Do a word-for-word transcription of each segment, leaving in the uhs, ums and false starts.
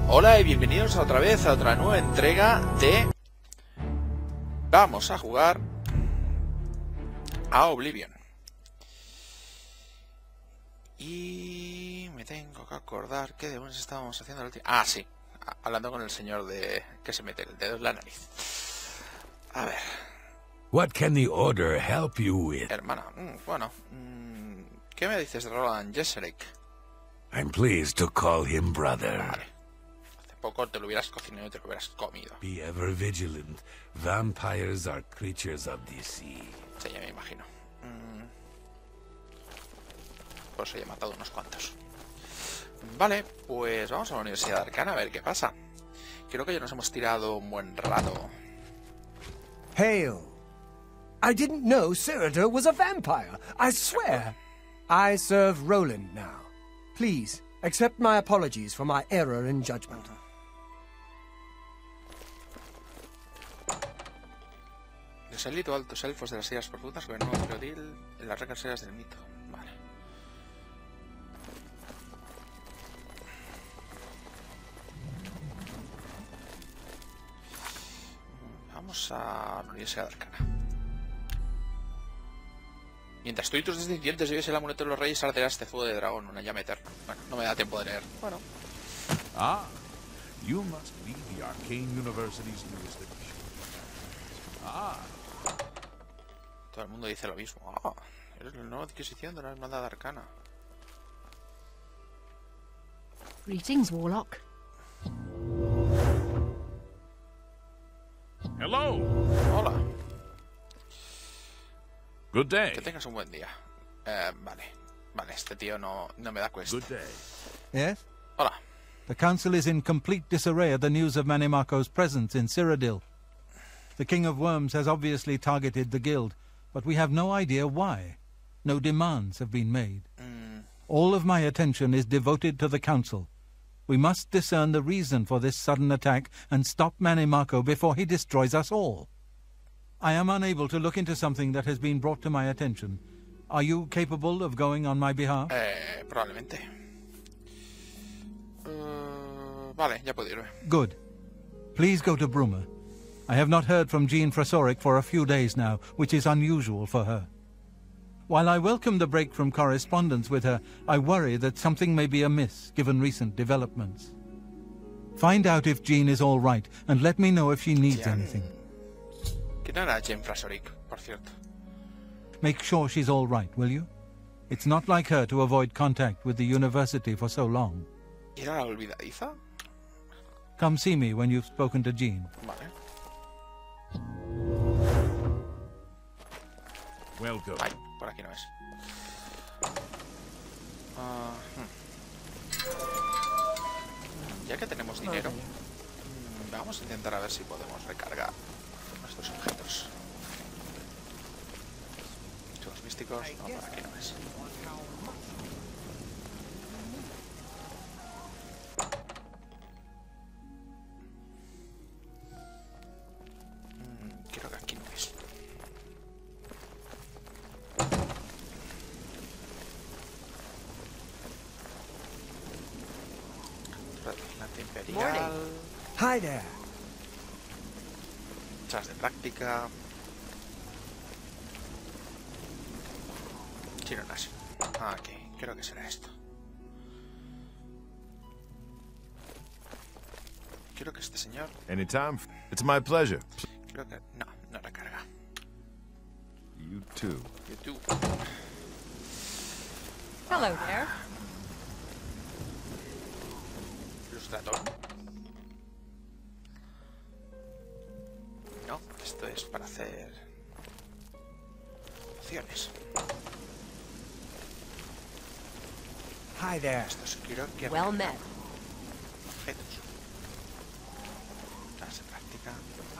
Hola y bienvenidos otra vez a otra nueva entrega de... Vamos a jugar a Oblivion. Y me tengo que acordar que demonios estábamos haciendo el último... Ah, sí, hablando con el señor de... que se mete el dedo en la nariz. A ver. What can the order help you with? Hermana, mm, bueno, mm, ¿qué me dices de Roland Jesserick? I'm pleased to call him brother. Vale. Hace poco te lo hubieras cocinado y te lo hubieras comido. Be ever vigilant. Vampires are creatures of the sea. Sí, ya me imagino. Mm. Por eso ya he matado unos cuantos. Vale, pues vamos a la Universidad de Arcana a ver qué pasa. Creo que ya nos hemos tirado un buen rato. Hail! I didn't know Cyrodiil was a vampire. I swear. I serve Roland now. Please, accept my apologies for my error in judgment. Deselito altos elfos de las islas profundas gobernó Cyrodiil en las reglas eras del mito. Vale. Vamos a la Universidad de Arcana. Mientras tú y tus descendientes lleves el amuleto de los reyes, arderás este fuego de dragón, una llama eterna. Bueno, no me da tiempo de leer. Bueno. Ah, you must be the Arcane University's newest edition. Ah. Todo el mundo dice lo mismo. Ah, eres la nueva adquisición de la hermandad arcana. Greetings, Warlock. Hello. Hola. Good day. Que tengas un buen día. Eh, vale. Vale, este tío no, no me da cuesta. Good day. Yes? Hola. The Council is in complete disarray at the news of Manimako's presence in Cyrodiil. The King of Worms has obviously targeted the Guild, but we have no idea why. No demands have been made. Mm. All of my attention is devoted to the Council. We must discern the reason for this sudden attack and stop Manimako before he destroys us all. I am unable to look into something that has been brought to my attention. Are you capable of going on my behalf? Eh, probablemente. Uh, vale, ya puedo irme. Good. Please go to Bruma. I have not heard from Jean Frasoric for a few days now, which is unusual for her. While I welcome the break from correspondence with her, I worry that something may be amiss, given recent developments. Find out if Jean is all right, and let me know if she needs Jean... anything. ¿Quién era Jean Frasoric, por cierto? Make sure she's all right, will you? It's not like her to avoid contact with the university for so long. ¿Era la olvidadiza? Come see me when you've spoken to Jean. Vale. Well, go. Ay, por aquí no es. Uh, hmm. Ya que tenemos dinero, mm, vamos a intentar a ver si podemos recargar nuestros objetos. Los místicos, no, por aquí no es. Mm, creo que aquí no es. Redoblante imperial. Hi there. Chas de práctica. Chironas. Ah, ok. Creo que será esto. Creo que este señor... Anytime. It's my pleasure. Creo que... No, no recarga. You too. YouTube. Hello there. Ilustrador. No, esto es para hacer... opciones. Hi there. Esto es creo que... Well met. Objetos. Chas de práctica.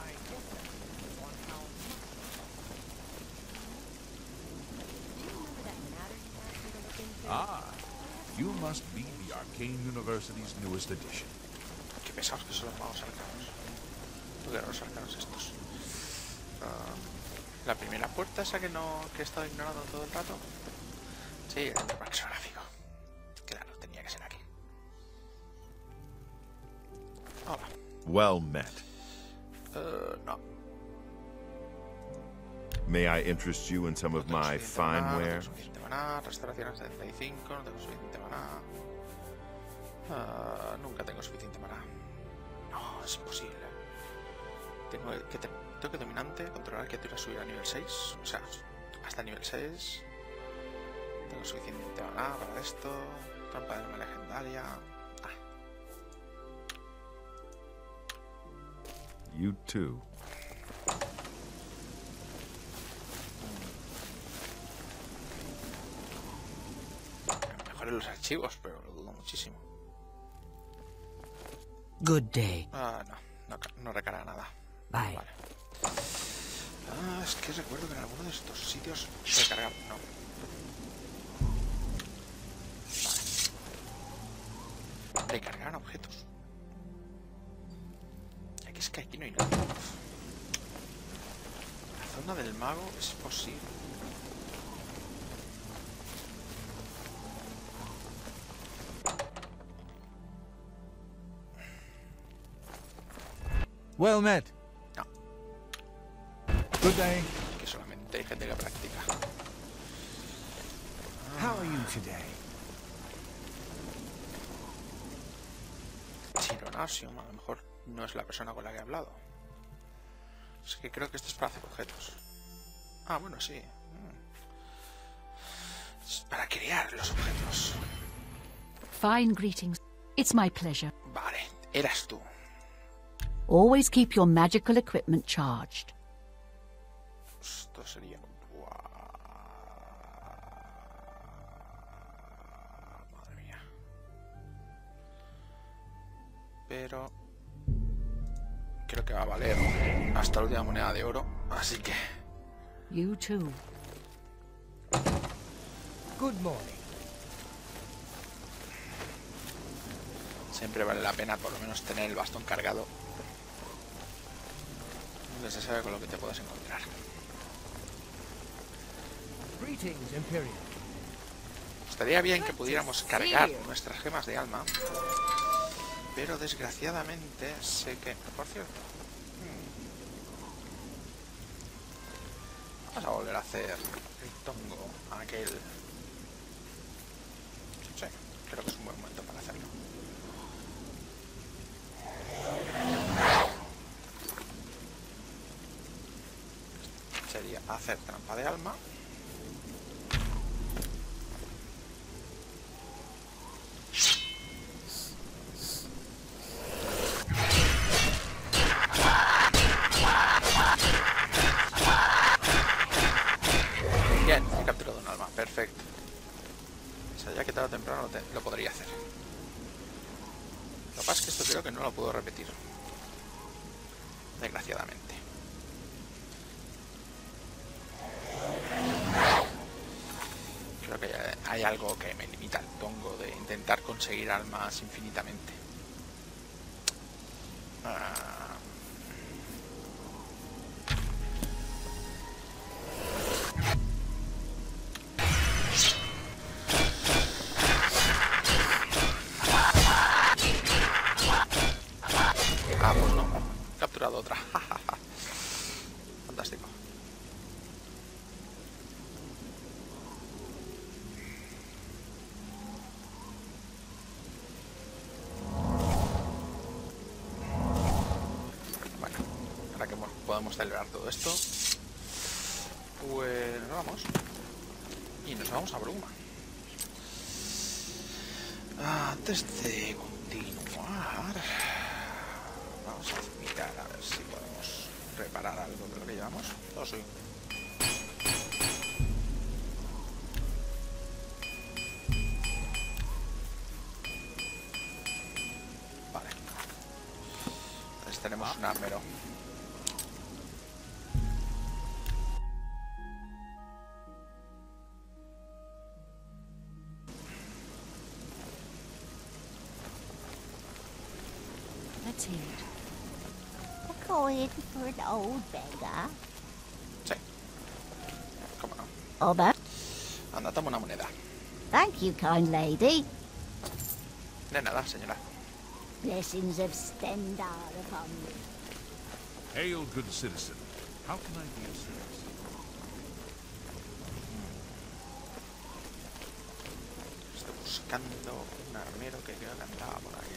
Ah, you must be the Arcane University's newest edition. Qué pesados que son los magos arcanos. ¿Tú qué eran los arcanos estos? Uh, la primera puerta esa que no que he estado ignorando todo el rato. Sí, el interfax gráfico. Claro, tenía que ser aquí. Hola. Well met. Uh, no. May I interest you in some of No tengo my suficiente fine maná, no ware? tengo suficiente maná, restauración a setenta y cinco, no tengo suficiente maná. Ah, nunca tengo suficiente maná. No, es imposible. Tengo que, te, tengo que dominante, controlar criaturas subir a nivel seis. O sea, hasta nivel seis. Tengo suficiente maná para esto. Trampa de arma legendaria. Ah. You too. Mejoré los archivos, pero lo dudo muchísimo. Good day. Ah, no, no, ca- no recarga nada. Bye. Vale. Ah, es que recuerdo que en alguno de estos sitios recargar. No. Vale. Recargar objetos. Aquí es que aquí no hay nada. La zona del mago es posible. Well met. No, Good day. que solamente hay gente que practica. How are you today? Chironasium, a lo mejor no es la persona con la que he hablado. Es que creo que esto es para hacer objetos. Ah, bueno, sí. Mm. Es para crear los objetos. Fine greetings. It's my pleasure. Vale, eras tú. Always keep your magical equipment charged. Esto sería... Buah. Madre mía. Pero... creo que va a valer hasta la última moneda de oro, así que... You too. Good morning. Siempre vale la pena por lo menos tener el bastón cargado. Nunca se sabe con lo que te puedes encontrar. Greetings, Imperial. Estaría bien que pudiéramos cargar nuestras gemas de alma, pero desgraciadamente sé que... Por cierto... hmm, vamos a volver a hacer el tongo aquel... Sí, creo que es un buen momento para hacerlo. Sería hacer trampa de alma. Bien, he capturado un alma, perfecto. O sea, ya que tarde o temprano lo, te- lo podría hacer. Lo que pasa es que esto creo que no lo puedo repetir. Desgraciadamente. Creo que hay, hay algo que me limita el tongo de intentar conseguir almas infinitamente. Ah. Ah, pues no. He capturado otra. Fantástico. Bueno, ahora que hemos- podemos celebrar todo esto, pues nos vamos. Y nos vamos a Bruma. Antes de continuar, vamos a mirar a ver si podemos reparar algo de lo que llevamos. Oh, sí. Vale. Entonces tenemos un armero. Let's hear it. Going for an old beggar. Sí. ¿Cómo no? Oh, that. Anda, toma una moneda. Thank you, kind lady. De nada, señora. Blessings of Stendar upon me. Hail, good citizen. How can I be of service? Estoy buscando un armero que creo que andaba por aquí.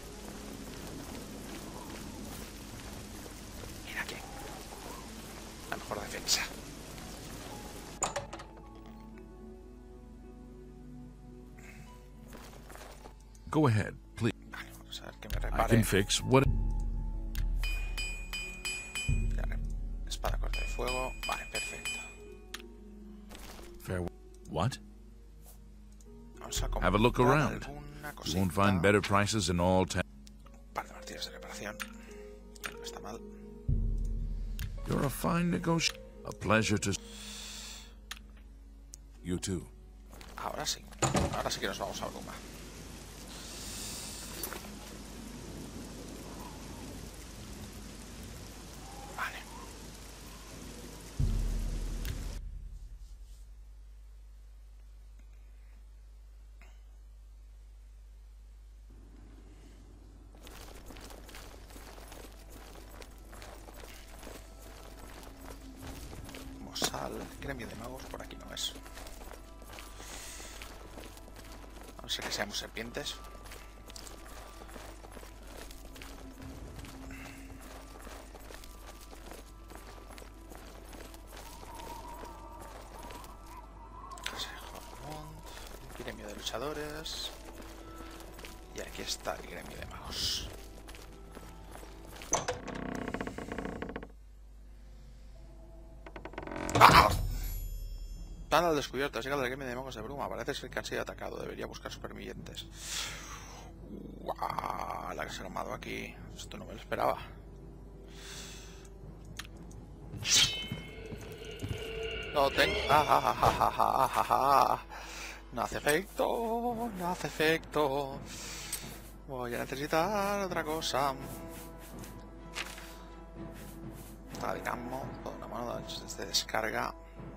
Mira aquí. La mejor defensa. Go ahead, please. Vale, vamos a ver que me I repare. can fix what... Ya, espada corta de fuego. Vale, perfecto. Fair... What? Vamos a Have a look comprar around. alguna You cosita. won't find better prices in all town. Un par de martillos de reparación. No está mal. You're a fine negotiator. A pleasure to... You too. Ahora sí. Ahora sí que nos vamos a Bruma. Vale. Vamos al gremio de magos. Por aquí no es. A no ser que seamos serpientes. El gremio de luchadores. Y aquí está el gremio de magos. ¡Ah! Plan al descubierto, ha llegado el gremio de magos de Bruma. Parece ser que han sido atacados. Debería buscar supervivientes. ¡Guau! La que se ha armado aquí. Esto no me lo esperaba. No tengo... Ah, ah, ah, ah, ah, ah, ah. No hace efecto. No hace efecto. Voy a necesitar otra cosa. Está dinamo. Con una mano de descarga.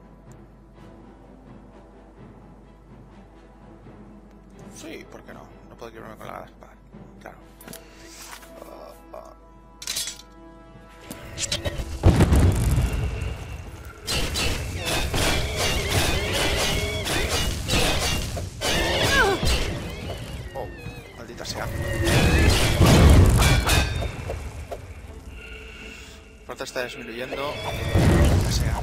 Sí, ¿por qué no? No puedo equivocarme con la espada. Claro. Uh, uh. Oh, maldita sea. Fuerza está disminuyendo. Maldita sea.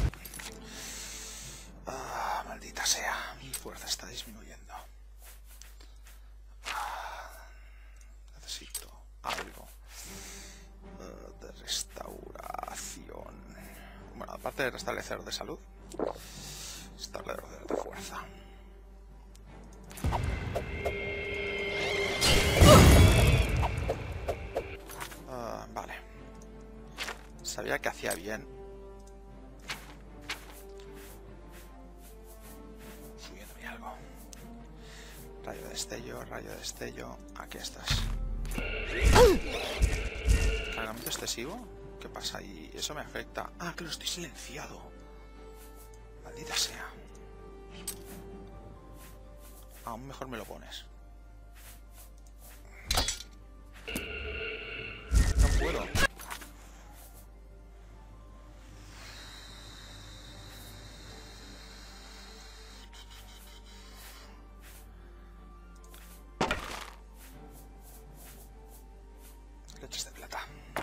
Ah, maldita sea. Mi fuerza está disminuyendo. Necesito algo uh, de restauración. Bueno, aparte de restablecer de salud, restablecer de fuerza. Uh, vale. Sabía que hacía bien. Subiéndome algo. Rayo de destello, rayo de destello. Aquí estás. ¿Cargamento excesivo? ¿Qué pasa ahí? Eso me afecta. Ah, que lo estoy silenciado. Maldita sea. Aún mejor me lo pones. No puedo. Leches de plata.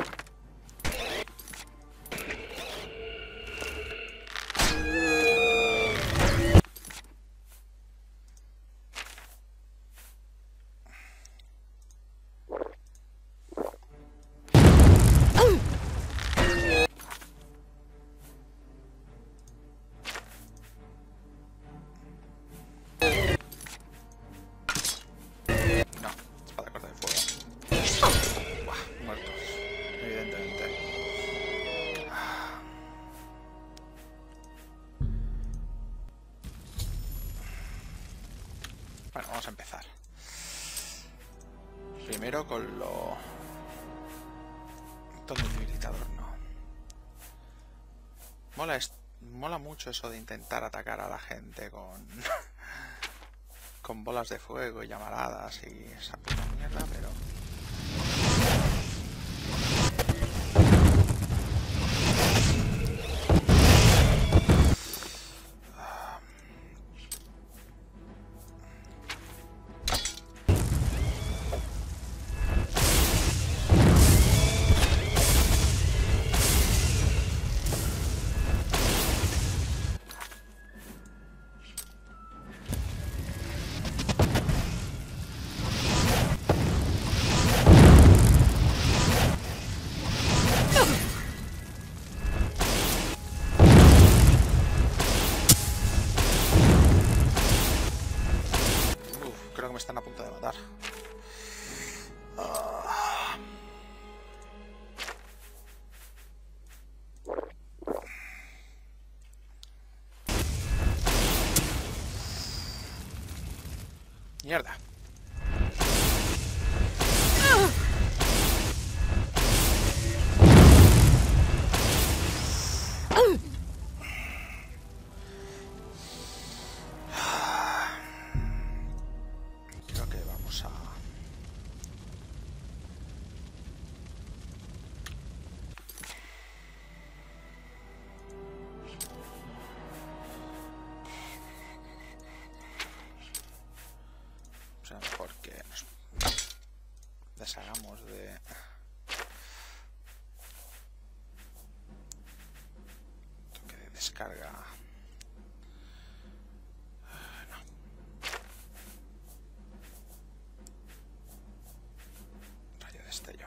No, espada corta de fuego. Buah, muertos. Evidentemente. Bueno, vamos a empezar. Primero con lo... Todo el debilitador, no. Mola, es... Mola mucho eso de intentar atacar a la gente con... con bolas de fuego y llamaradas y esa puta mierda, pero... están a punto de matar. Ah. Mierda. Creo que vamos a... O sea, mejor que nos deshagamos de... Toque de descarga. No. Rayo de destello.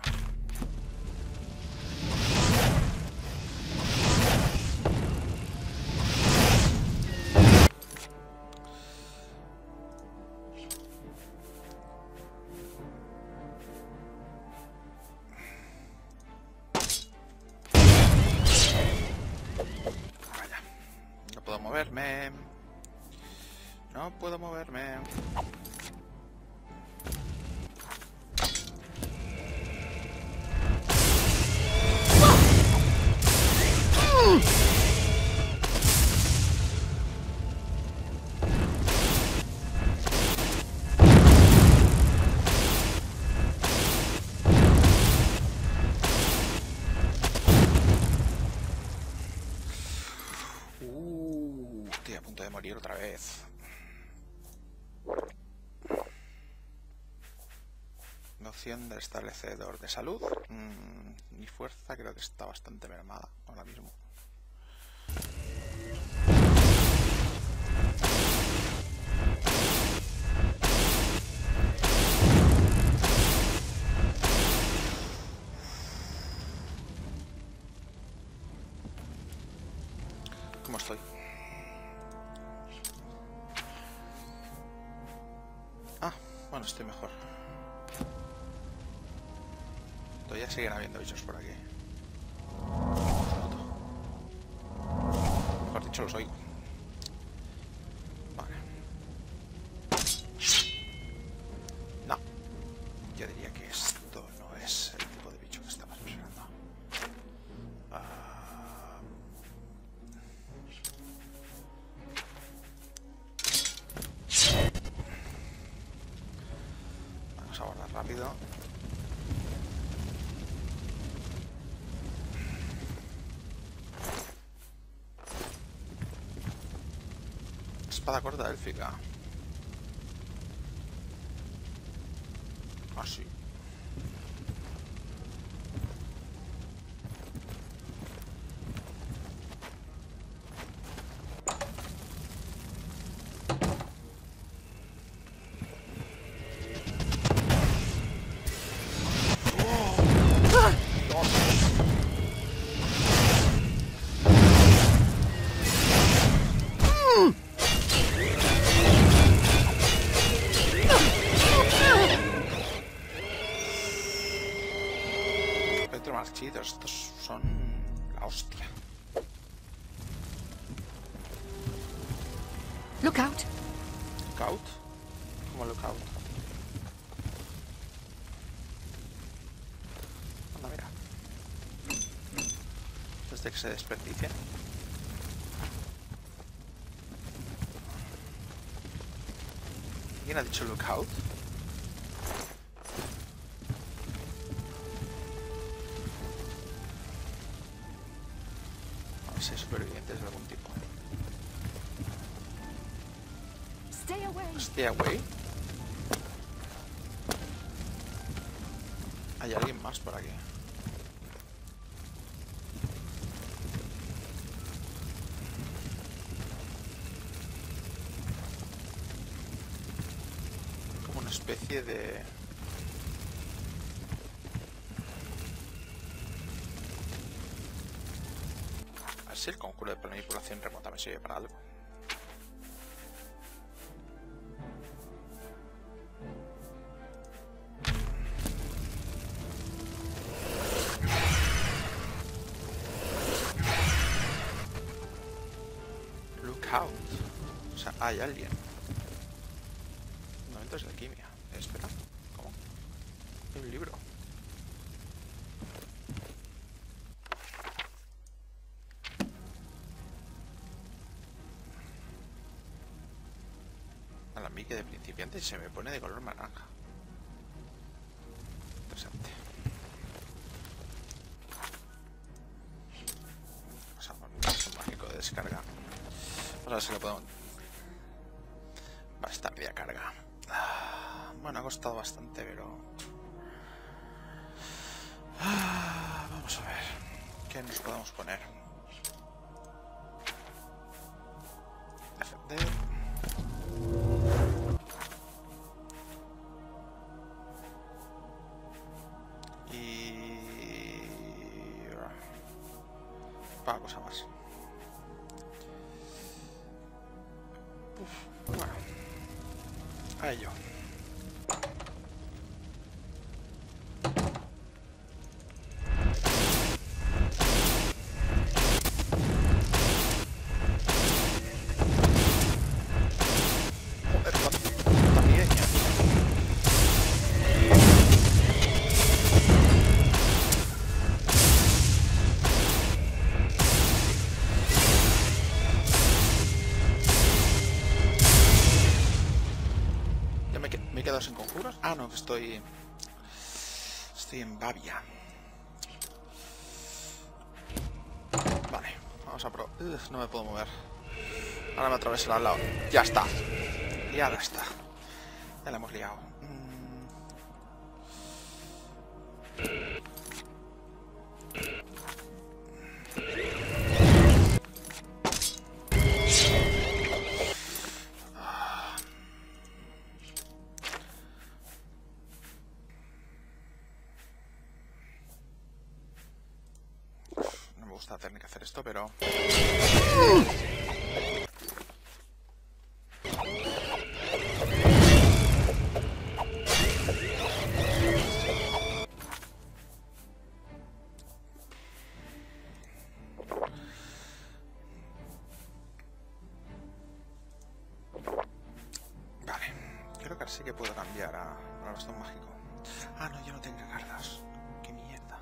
Vaya. No puedo moverme. No puedo moverme. Uh, estoy a punto de morir otra vez. Noción del establecedor de salud. Mm, mi fuerza creo que está bastante mermada ahora mismo. ¿Cómo estoy? Ah, bueno, estoy mejor. Todavía siguen habiendo bichos por aquí. Mejor dicho, los oigo. Vale. No. Yo diría que esto no es el tipo de bicho que estamos esperando. Ah... Vamos a guardar rápido. Espada corta élfica. Ah, sí. Marchitos, estos son la hostia. Look out. Look out. ¿Cómo look out? Anda, mira. Desde que se desperdicia. ¿Quién ha dicho look out? Supervivientes de algún tipo. Stay away. Stay away. Hay alguien más por aquí. Como una especie de... Si el conjuro de manipulación remota me sirve para algo. Scout. O sea, hay alguien. Momentos de alquimia. Espera, ¿cómo? Hay un libro. Alambique de principiante y se me pone de color naranja. Interesante. Vamos a poner un mágico de descarga. Vamos a ver si lo podemos. Vale, está media carga. Bueno, ha costado bastante, pero... Vamos a ver. ¿Qué nos podemos poner? Defender. Y... Para cosa más. Uf, bueno. A ello. Joder, la mieña. Ya me, que me he quedado sin conjuros. Ah, no, que estoy... Estoy en Bavia. Vale, vamos a probar. Uf, no me puedo mover. Ahora me atraveso al lado. Ya está. Y ahora está. Ya la hemos liado. No me gusta tener que hacer esto, pero... Vale, creo que ahora sí que puedo cambiar a, a bastón mágico. Ah, no, yo no tengo cartas. Qué mierda.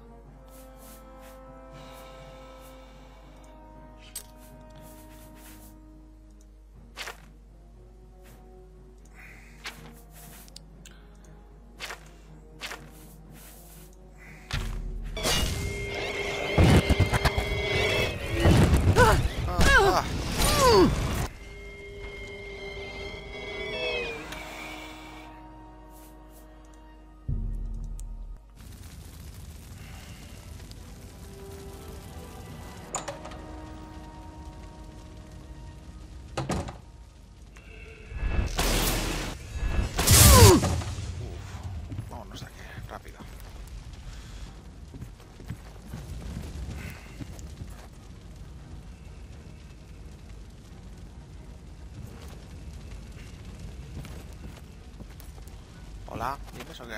Ah, ah. Vámonos de aquí, rápido. Hola, ¿vienes o qué?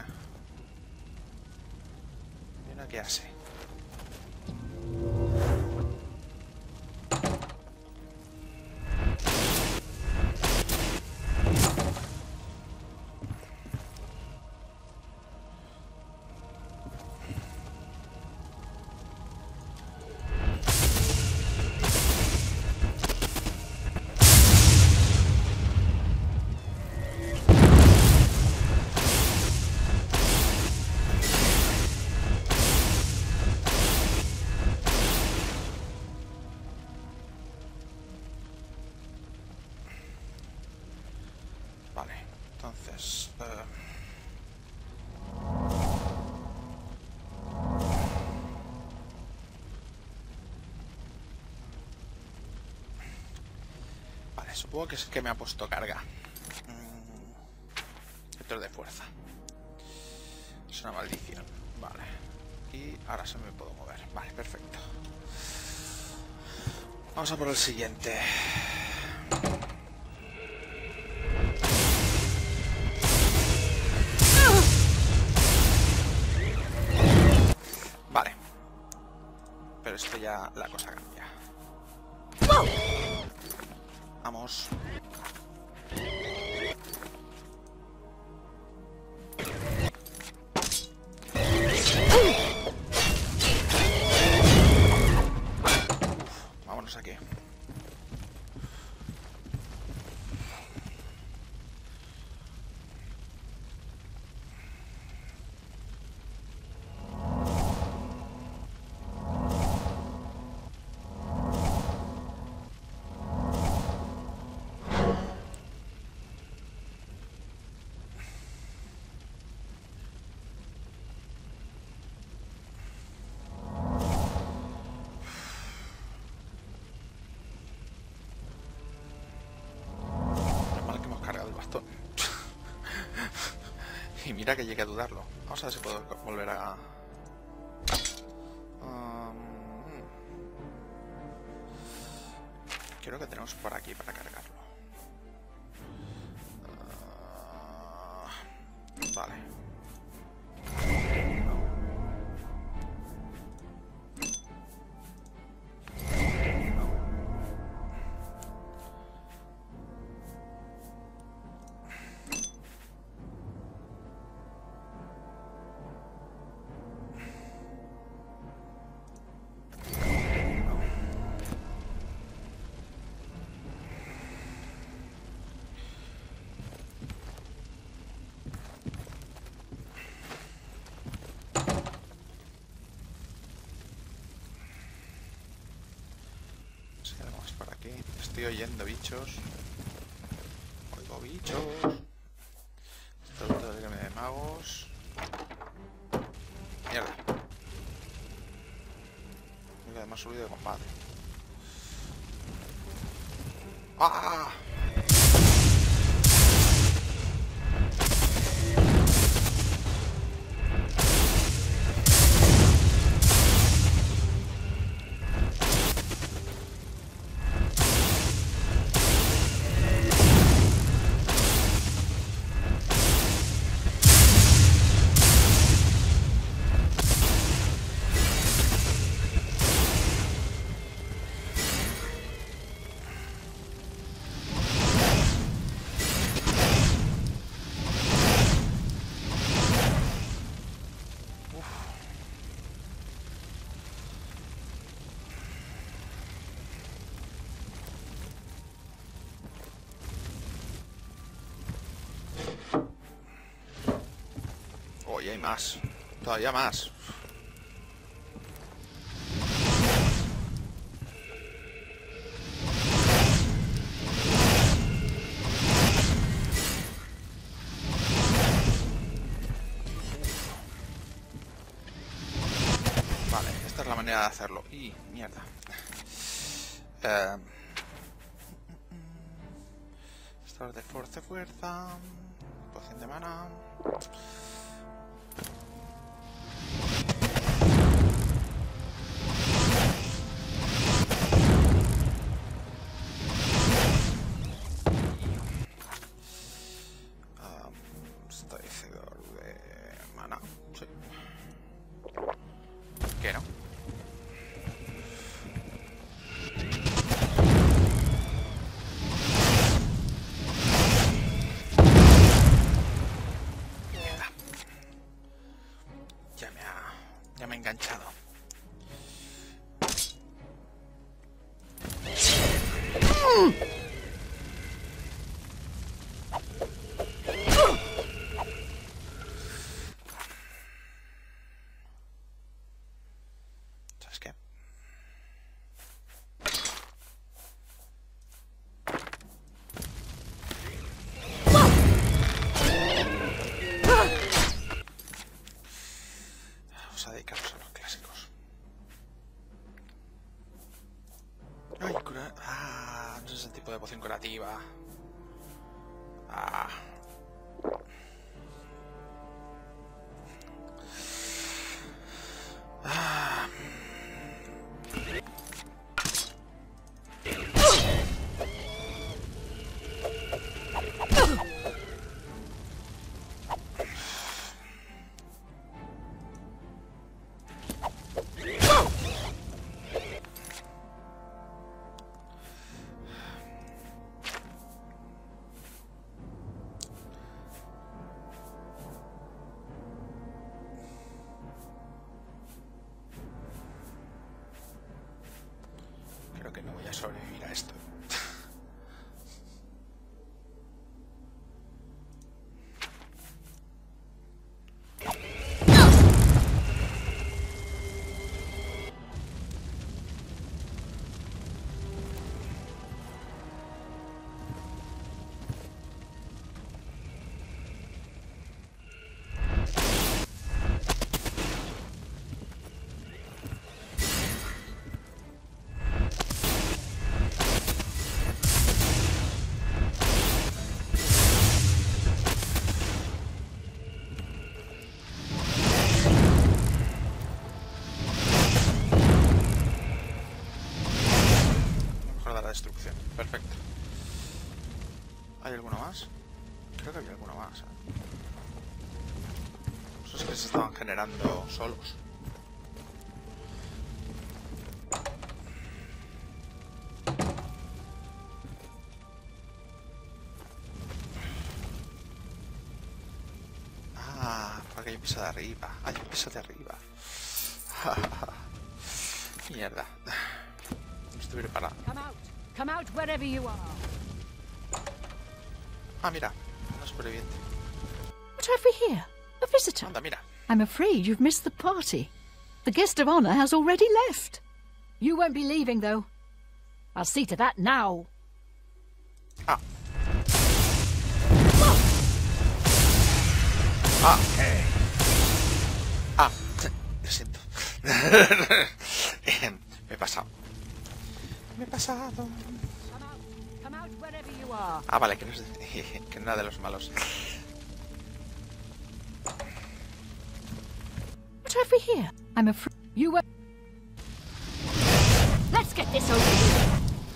¿Viene qué hace? Vale, entonces... Uh... Vale, supongo que es que me ha puesto carga. Mm... Vector de fuerza. Es una maldición. Vale. Y ahora se me puedo mover. Vale, perfecto. Vamos a por el siguiente. Vale. Pero esto ya la cosa cambia. Vamos. Vámonos aquí. Y mira que llegué a dudarlo. Vamos a ver si puedo volver a... Um... Creo que tenemos por aquí para cargarlo. Uh... Vale. Estoy oyendo bichos. Oigo bichos. Esto es todo el game de magos. Mierda. Mira, además subido de combate. ¡Ah! Y hay más, todavía más. Vale, esta es la manera de hacerlo. Y mierda. Eh... Esto es de fuerza, fuerza. Poción de mana. Enganchado. ¿Sabes qué? Vamos a dedicarnos a los clásicos. Ay, cura... Ah, no es el tipo de poción curativa. Ah. Ah. que no voy a sobrevivir a esto. Destrucción, perfecto. ¿Hay alguno más? Creo que había alguno más, ¿eh? Esos que se estaban generando solos. Ah, porque hay un piso de arriba. Hay un piso de arriba. Mierda. No estoy preparado. Come out wherever you are. Ah, mira, una superviviente. What have we here? A visitor. Anda, mira. I'm afraid you've missed the party. The guest of honor has already left. You won't be leaving, though. I'll see to that now. Ah. Ah, eh. Ah, lo siento. Me he pasado. Me he pasado. Ah, vale, que no es de, que no era de los malos. What have we here? I'm afraid you were. Let's get this over with.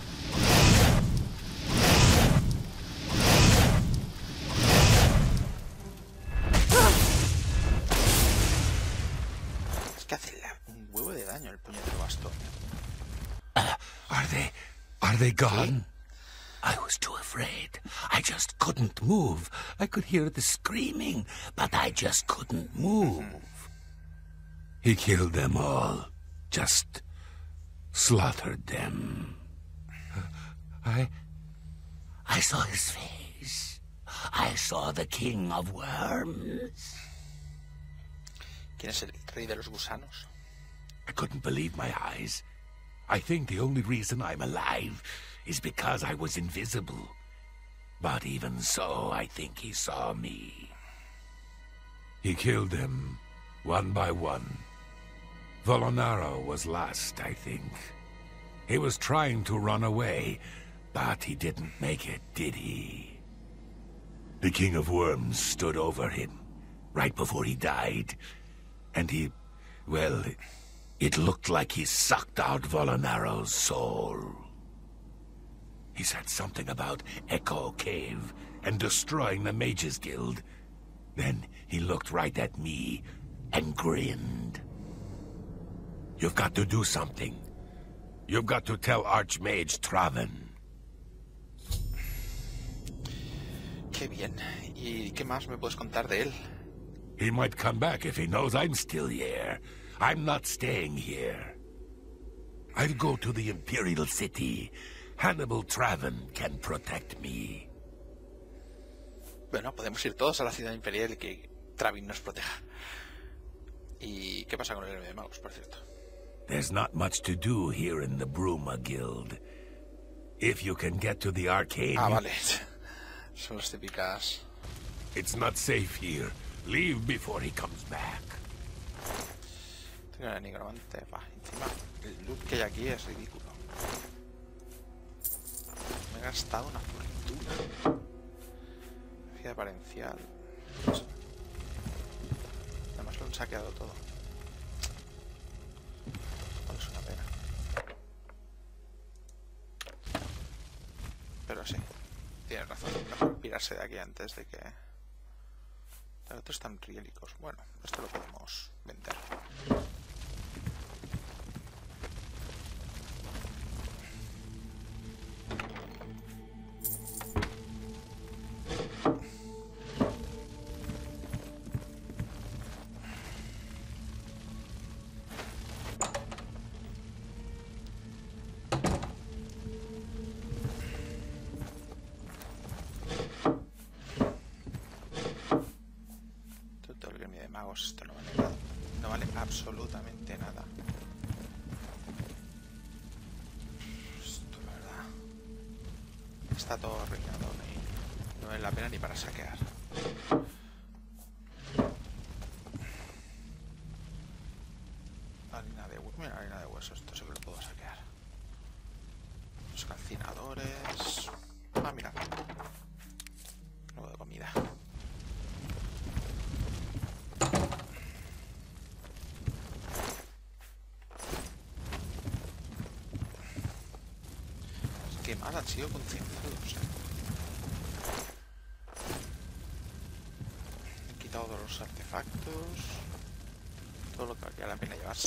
Es que hace un huevo de daño el puñetero bastón. Uh, are they... are they gone? I was too afraid. I just couldn't move. I could hear the screaming, but I just couldn't move. He killed them all. Just slaughtered them. I... I saw his face. I saw the king of worms. ¿Quién es el rey de los gusanos? I couldn't believe my eyes. I think the only reason I'm alive is because I was invisible. But even so, I think he saw me. He killed them, one by one. Volonaro was last, I think. He was trying to run away, but he didn't make it, did he? The King of Worms stood over him, right before he died. And he, well, it, it looked like he sucked out Volonaro's soul. He said something about Echo Cave and destroying the Mages Guild. Then he looked right at me and grinned. You've got to do something. You've got to tell Archmage Traven. Qué bien. ¿Y qué más me puedes contar de él? He might come back if he knows I'm still here. I'm not staying here. I'll go to the Imperial City. Hannibal Traven can protect me. Bueno, podemos ir todos a la ciudad imperial y que Traven nos proteja. ¿Y qué pasa con el héroe de magos, por cierto? There's not much to do here in the Bruma Guild. If you can get to the arcade... Ah, vale. Son las típicas... It's not safe here. Leave before he comes back. Tengo el nigromante. Va, encima el loot que hay aquí es ridículo. Me he gastado una fortuna. Energía apariencial. Además lo han saqueado todo. No es una pena. Pero sí, tienes razón. Mejor pirarse de aquí antes de que... Estos están riélicos. Bueno, esto lo podemos vender. absolutamente nada. Esto, la verdad, está todo arruinado y no vale la pena ni para saquear. Harina de hueso, mira, harina de hueso, esto sí que lo puedo saquear. Los calcinadores. Ah, mira. Algo de comida. Qué mal han sido concienzudos, ¿eh? He quitado todos los artefactos. Todo lo que valía la pena llevarse.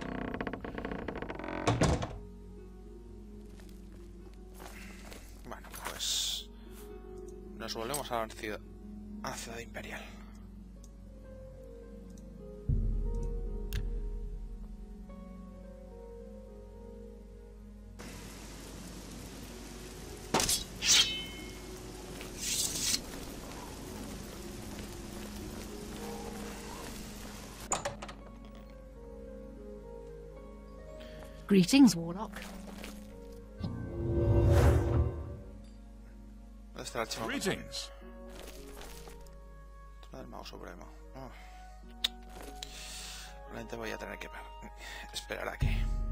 Bueno, pues nos volvemos a la ciudad, a la ciudad imperial. Greetings, Warlock. ¿Dónde está el archivo? Greetings. Tema del mago supremo. Oh. Probablemente voy a tener que esperar aquí.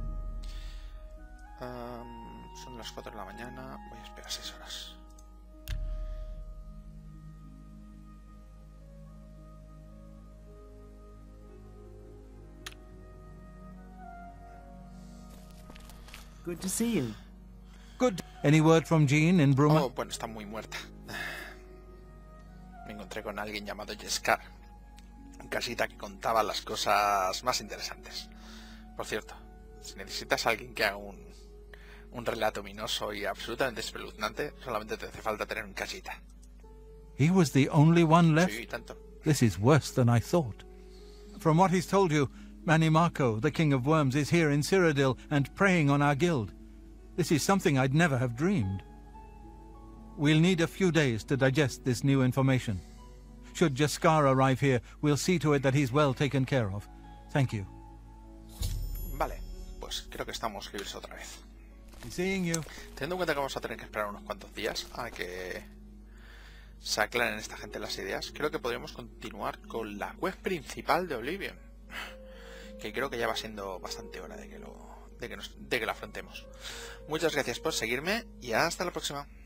Um, son las cuatro de la mañana. Voy a esperar seis horas. Good to see you. Good. Any word from Jean in Bruma? Oh, bueno, está muy muerta. Me encontré con alguien llamado Jeskar, un casita que contaba las cosas más interesantes. Por cierto, si necesitas a alguien que haga un, un relato ominoso y absolutamente espeluznante, solamente te hace falta tener un casita. He was the only one left? Sí, tanto. This is worse than I thought. From what he's told you, Manny Marco, the King of Worms, is here in Cyrodiil and preying on our guild. This is something I'd never have dreamed. We'll need a few days to digest this new information. Should Jaskar arrive here, we'll see to it that he's well taken care of. Thank you. Vale, pues creo que estamos libres otra vez. Seeing you. Teniendo en cuenta que vamos a tener que esperar unos cuantos días a que se aclaren esta gente las ideas, creo que podríamos continuar con la web principal de Oblivion, que creo que ya va siendo bastante hora de que lo de que nos, de que la afrontemos. Muchas gracias por seguirme y hasta la próxima.